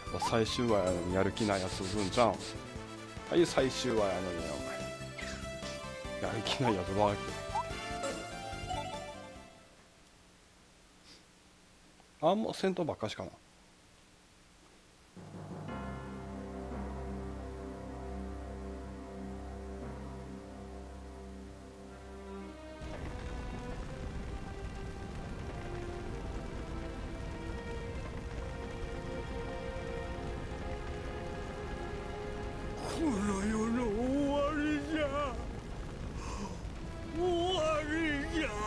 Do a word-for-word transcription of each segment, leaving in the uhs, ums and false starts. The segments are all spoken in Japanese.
最終話やのにやる気ないやつするんじゃん。はい最終話やのにお前やる気ないやつばわけ。あんま戦闘ばっかしかな。 この世の終わりじゃ。終わりじゃ。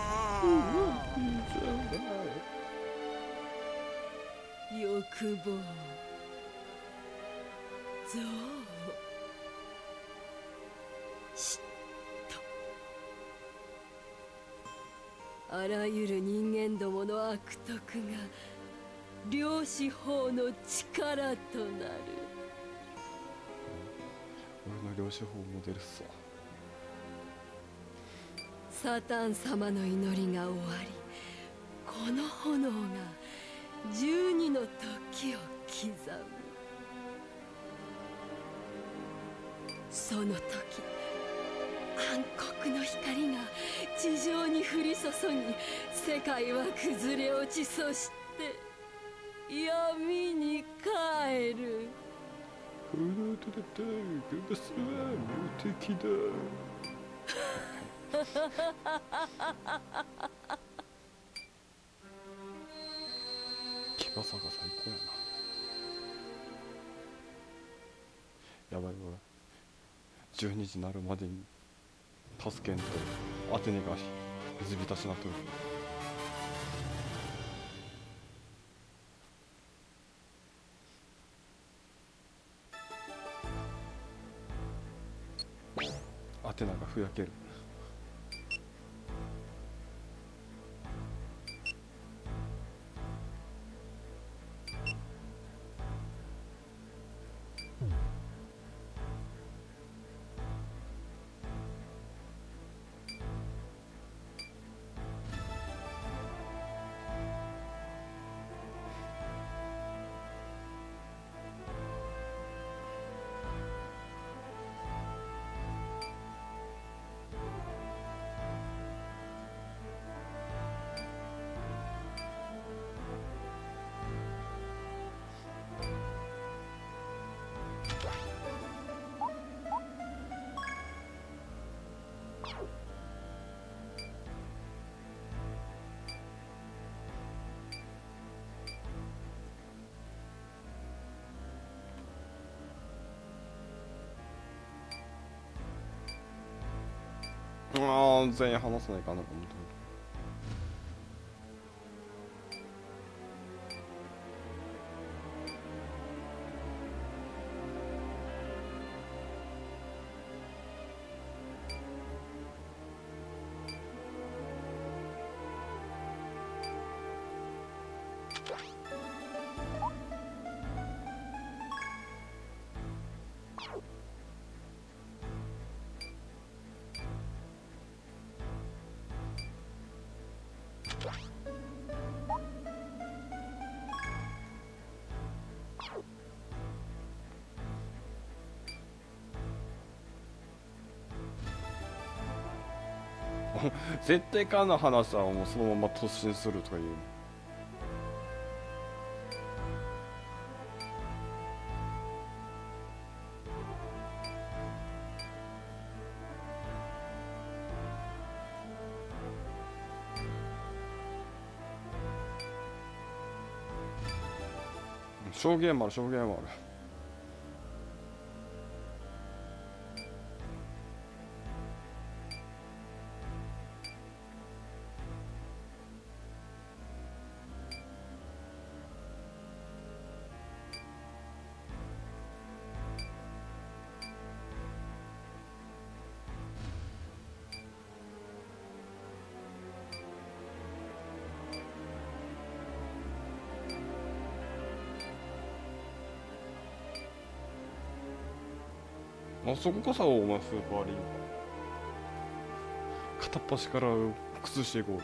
欲望憎悪嫉妬、あらゆる人間どもの悪徳が量子法の力となる。 俺の量子法モデルっすわ。 サタン様の祈りが終わり、この炎が十二の時を刻む。その時暗黒の光が地上に降り注ぎ、世界は崩れ落ち、そして闇に帰る。 フルートだったグブスは無敵だ。キバさが最高やな。やばいやばい、じゅうにじになるまでに助けんとアテネが水浸しになってる。アテナがふやける。ああ全員話さないかなと思った。絶対かの話はもうそのまま突進するとかいう。証言もある証言もある。あそここそお前スーパーリング片っ端から崩していこう。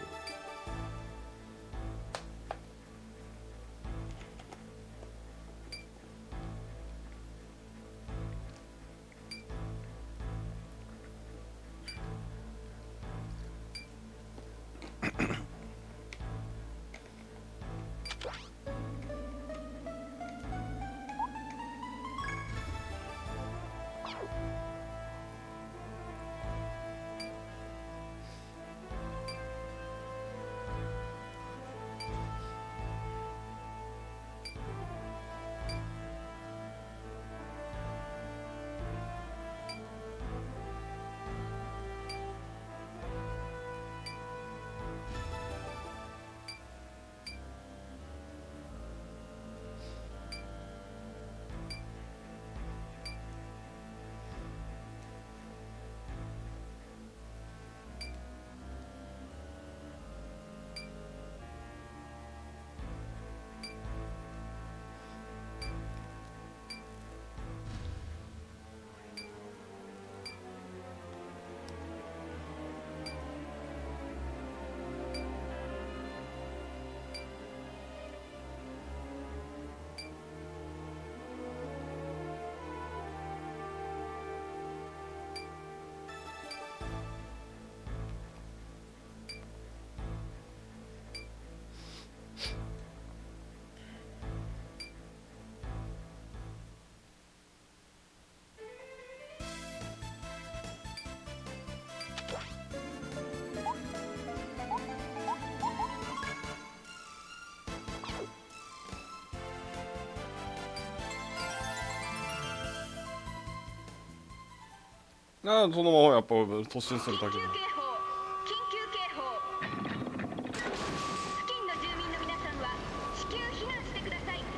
ああ、そのままやっぱ突進するだけで。 緊急警報緊急警報付近の住民の皆さんは至急避難してください。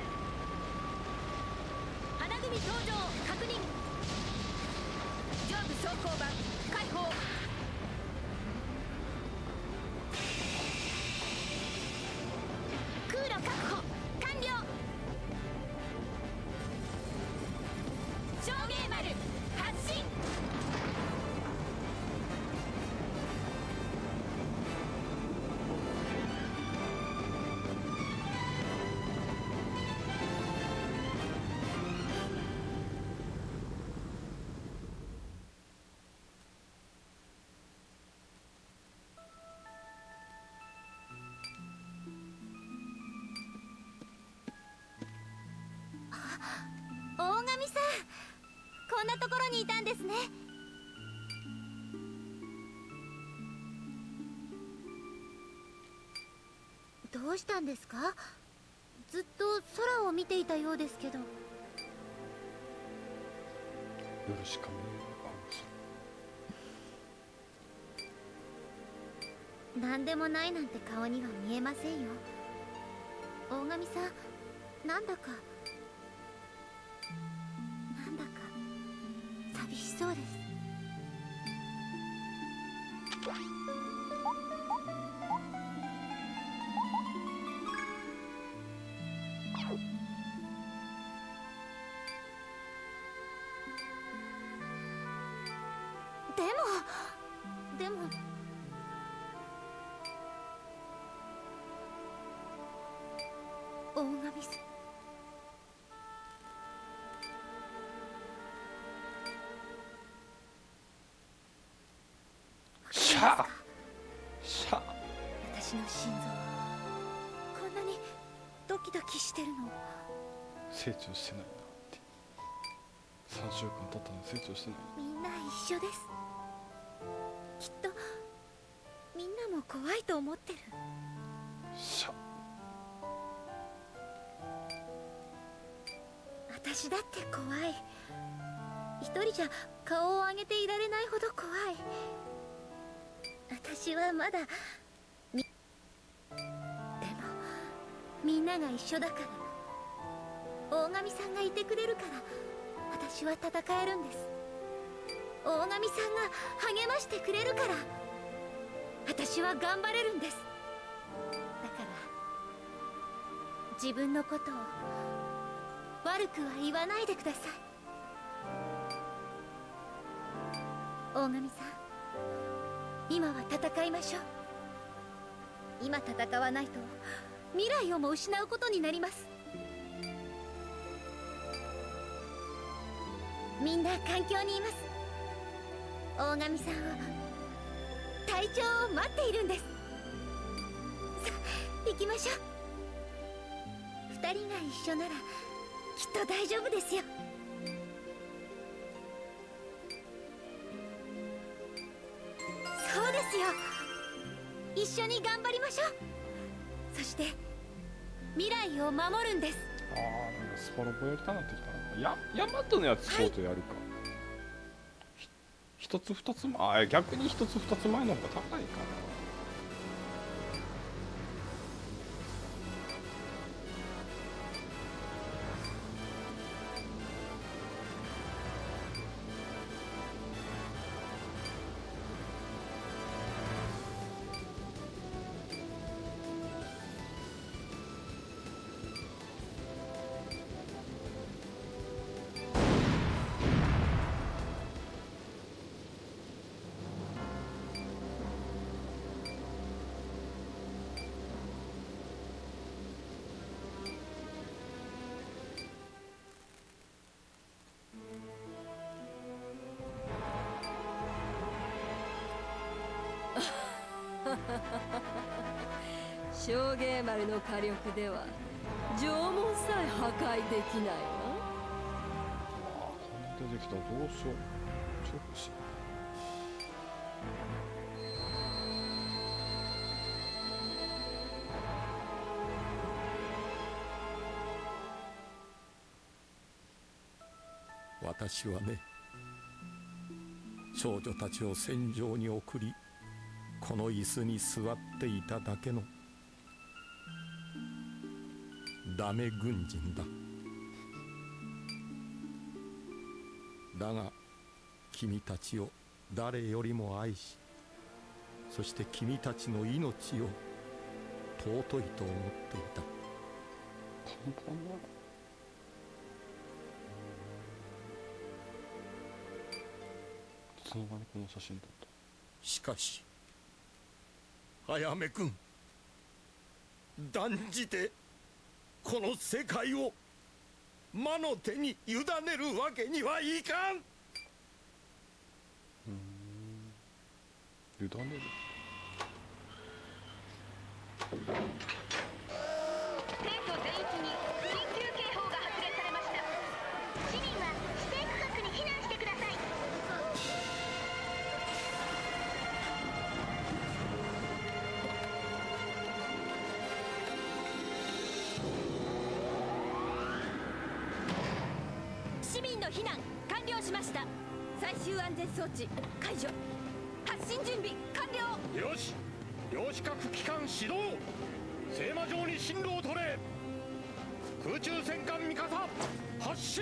花組登場確認。上部装甲板開放。空路確保完了。照明丸発進。大神さん、こんなところにいたんですね。どうしたんですか？ずっと空を見ていたようですけど。 夜しか見えない。 何でもないなんて顔には見えませんよ。大神さん、なんだかなんだか寂しそうです。でもでも大神さん、 シャーシャー。 私の心臓こんなにドキドキしてるの。 成長してないなって。さんしゅうかん経ったのに成長してない。 みんな一緒です。きっとみんなも怖いと思ってる。 シャー。 私だって怖い。一人じゃ顔を上げていられないほど怖い。私はまだみでもみんなが一緒だから、大神さんがいてくれるから私は戦えるんです。大神さんが励ましてくれるから私は頑張れるんです。だから自分のことを悪くは言わないでください。大神さん、今は戦いましょう。今戦わないと未来をも失うことになります。みんな環境にいます。大神さんを、隊長を待っているんです。さあ行きましょう。二人が一緒ならきっと大丈夫ですよ。そうですよ。一緒に頑張りましょう。そして未来を守るんです。 ああ、なんかスパロボやりたなってきたな。やヤマトのやつそうとやるか。ひ一つ二つ前、あー逆に一つ二つ前の方が高いかな。 象芸丸の火力では縄文さえ破壊できないわ。 ああ、こんな出てきたらどうしよう。直視。 私はね、 少女たちを戦場に送り、この椅子に座っていただけのダメ軍人だ。だが君たちを誰よりも愛し、そして君たちの命を尊いと思っていた。 パンパンだ。いつの間にこの写真撮った。 しかしあやめ君、断じてこの世界を魔の手に委ねるわけにはいかん。 うーん、委ねる。 生徒全域に緊急警報が発令されました。市民は指定区画に避難してください。 市民の避難完了しました。最終安全装置解除。発進準備完了。 よし、量子核機関始動。聖魔城に進路を取れ。空中戦艦ミカサ発進。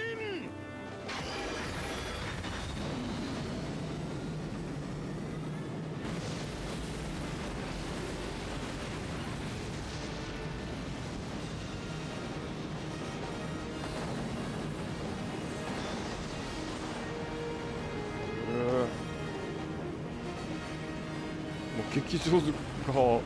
もう劇場があの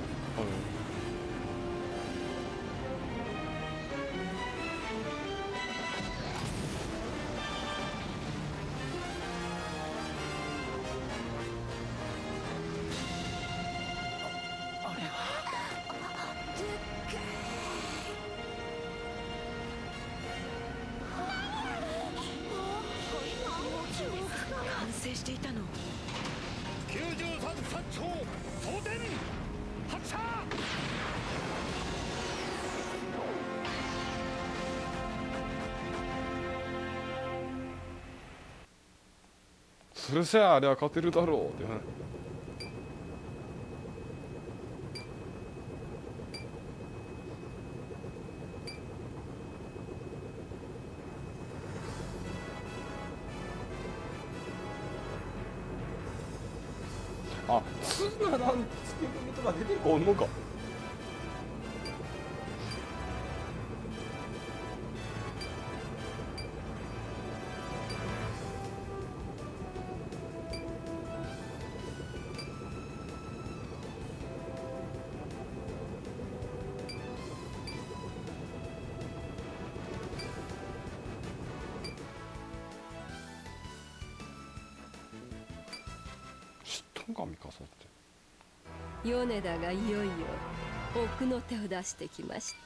完成していたの。 きゅうじゅうさんさん超送電発射。 それじゃああれは勝てるだろうってね。あ、ツナなんつけ込みとか出てるかおんのか。知ったんかミカサって。 米田がいよいよ奥の手を出してきました。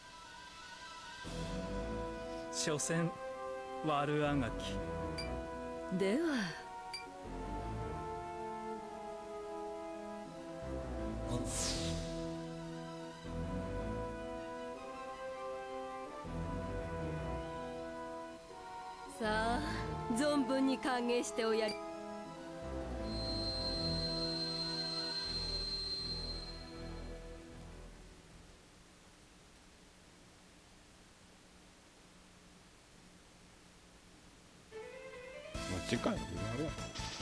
所詮悪あがき。 ではさあ存分に歓迎しておやり。 まあ次回のビデオあれやな。